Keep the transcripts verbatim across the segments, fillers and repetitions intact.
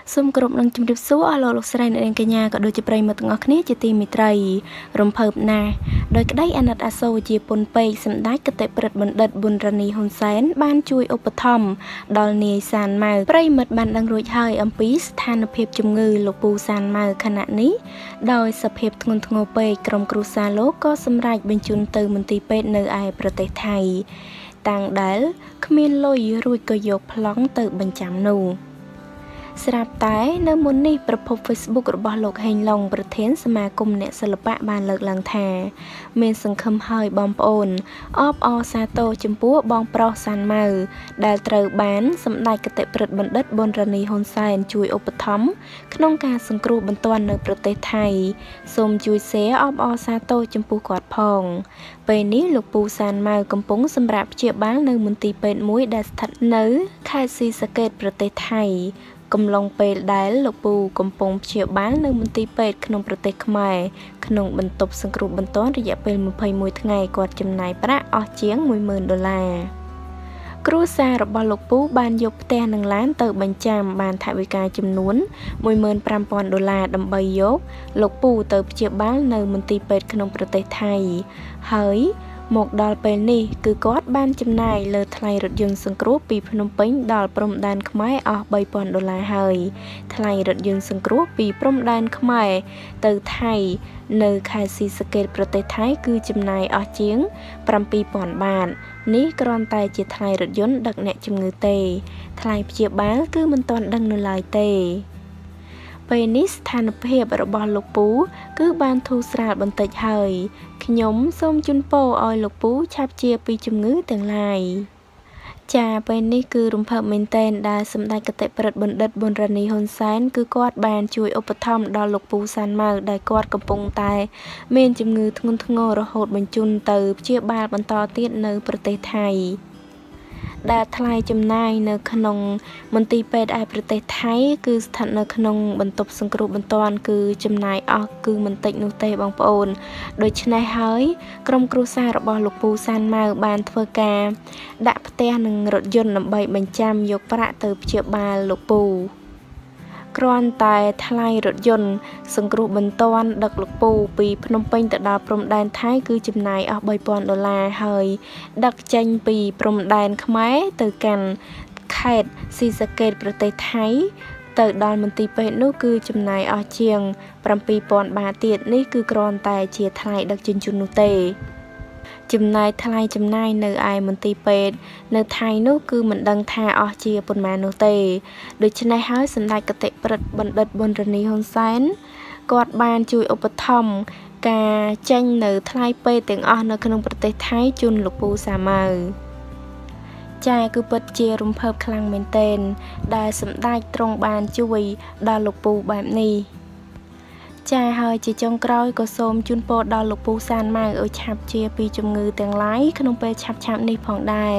សូមគោរពនឹងជំរាបសួរអស់លោកលោកស្រីអ្នកនាងកញ្ញាក៏ដូចជាប្រិយមិត្តទាំងអស់គ្នាជាទីមេត្រីរំភើបណាស់ដោយក្តីអាណិតអាសូរជាពុនពេកសម្ដេចគតិប្រិទ្ធបណ្ឌិតប៊ុនរ៉ានីហ៊ុនសែនបានជួយឧបត្ថម្ភដល់នាយសានម៉ៅប្រិយមិត្តបានដឹងរួចហើយអំពីស្ថានភាពជំងឺលោកពូសានម៉ៅខណៈនេះដោយសភាពធ្ងន់ធ្ងរពេកក្រុមគ្រួសារលោកក៏សម្រេចបញ្ជូនទៅមន្ទីរពេទ្យនៅឯប្រទេសថៃតាំងដែលគ្មានលុយរួចក៏យកប្លង់ទៅបញ្ចាំនោះស្រាប់តែនៅមុននេះប្រភព Facebook របស់លោកហេងឡុងប្រធានសមាគមអ្នកសិល្បៈបានលើកឡើងថាមានសង្ឃឹមហើយបងប្អូនអបអរសាទរចំពោះបងប្រុសសានម៉ៅដែលត្រូវបានសម្ដេចគតិប្រិទ្ធបណ្ឌិតប៊ុនរ៉ានីហ៊ុនសែនជួយឧបត្ថម្ភក្នុងការសង្គ្រោះបន្ទាន់នៅប្រទេសថៃសូមជួយ share អបអរសាទរចំពោះគាត់ផងពេលនេះលោកពូសានម៉ៅកំពុងសម្រាប់ព្យាបាលនៅមន្ទីរពេទ្យមួយដែលស្ថិតនៅខេត្តស៊ីសាកេតប្រទេសថៃកំឡុងពេលដែលលោកពូកំពុងព្យាបាលនៅមន្ទីរពេទ្យក្នុងប្រទេសខ្មែរក្នុងបន្ទប់សង្គ្រោះបន្ទាន់រយៈពេលម្ភៃមួយថ្ងៃគាត់ចំណាយប្រាក់អស់ជាងមួយម៉ឺនដុល្លារគ្រួសាររបស់លោកពូបានយកផ្ទះនិងឡានទៅបញ្ចាំបានថវិកាចំនួនមួយម៉ឺនប្រាំពាន់ដុល្លារដើម្បីយកលោកពូទៅព្យាបាលនៅមន្ទីរពេទ្យក្នុងប្រទេសថៃហើយមកដល់ពេលនេះគឺគាត់បានចំណាយលើថ្លៃរថយន្តសង្គ្រោះពីភ្នំពេញដល់ព្រំដែនខ្មែរអស់បីពាន់ដុល្លារហើយថ្លៃរថយន្តសង្គ្រោះពីព្រំដែនខ្មែរទៅថៃនៅខេត្តស៊ីសាកេតប្រទេសថៃគឺចំណាយអស់ជាងប្រាំពីរពាន់បាតនេះគ្រាន់តែជាថ្លៃរថយន្តដឹកអ្នកជំងឺទេថ្លៃព្យាបាលគឺមិនទាន់ដឹងនៅឡើយទេពេលនេះស្ថានភាពរបស់លោកពូគឺបានធូរស្រាលបន្តិចហើយខ្ញុំសូមជូនពរឲ្យលោកពូឆាប់ជាពីជំងឺទាំងឡាយចាពេលនេះគឺរំភើបមែនទែនដែលសម្ដេចគតិប្រិទ្ធបណ្ឌិតប៊ុនរ៉ានីហ៊ុនសែនគឺគាត់បានជួយឧបត្ថម្ភដល់លោកពូសានម៉ៅដែលគាត់កំពុងតែមានជំងឺធ្ងន់ធ្ងររហូតបញ្ជូនទៅព្យាបាលបន្តទៀតនៅប្រទេសថៃដែលថ្លៃចំណាយនៅក្នុងមន្ទីរពេទ្យឯប្រទេសថៃគឺស្ថិតនៅក្នុងបន្ទប់សង្គ្រោះបន្ទាន់គឺចំណាយអស់គឺមិនតិចនោះទេបងប្អូនដូច្នេះហើយក្រុមគ្រួសាររបស់លោកពូសានម៉ៅបានធ្វើការដាក់ផ្ទះនិងរថយន្តដើម្បីបញ្ចាំយកប្រាក់ទៅព្យាបាលលោកពូគ្រាន់តែថ្លៃរថយន្តសង្គ្រោះបន្ទាន់ដឹកលោកពូពីភ្នំពេញទៅដល់ព្រំដែនថៃគឺចំណាយអស់បីពាន់ដុល្លារហើយដឹកចេញពីព្រំដែនខ្មែរទៅកាន់ខេត្តស៊ីសាកេតប្រទេសថៃទៅដល់មន្ទីរពេទ្យនោះគឺចំណាយអស់ជាងប្រាំពីរពាន់បាតទៀតនេះគឺគ្រាន់តែជាថ្លៃដឹកជញ្ជូននោះទេចំណាយថ្លៃចំណាយនៅឯមន្ទីរពេទ្យនៅថៃនោះគឺមិនដឹងថាអស់ជាប៉ុន្មាននោះទេដូច្នេះហើយសម្ដេចគតិប្រិទ្ធបណ្ឌិតប៊ុនរ៉ានីហ៊ុនសែនគាត់បានជួយឧបត្ថម្ភការចេញនៅថ្លៃពេទ្យទាំងអស់នៅក្នុងប្រទេសថៃជូនលោកពូសាម៉ៅចាគឺពិតជារំភើបខ្លាំងមែនទែនដែលសម្ដេចទ្រង់បានជួយដល់លោកពូបែបនេះចាហើយជាចុងក្រោយក៏សូមជូនពរដល់លោកពូសានម៉ៅឲ្យឆាប់ជាពីជំងឺទាំងឡាយក្នុងពេលឆាប់ឆាប់នេះផងដែរ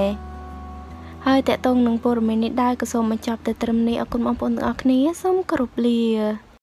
ហើយតកតងនឹងព័ត៌មាននេះដែរក៏សូមបញ្ចប់តែត្រឹមនេះអរគុណបងប្អូនទាំងអស់គ្នាសូមគោរពលា